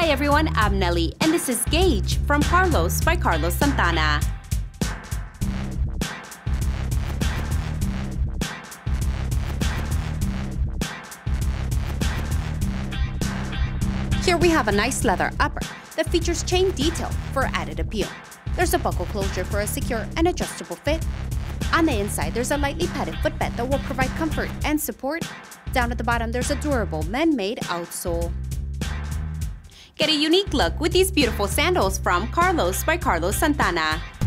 Hi everyone, I'm Nelly, and this is Gage from Carlos by Carlos Santana. Here we have a nice leather upper that features chain detail for added appeal. There's a buckle closure for a secure and adjustable fit. On the inside, there's a lightly padded footbed that will provide comfort and support. Down at the bottom, there's a durable man-made outsole. Get a unique look with these beautiful sandals from Carlos by Carlos Santana.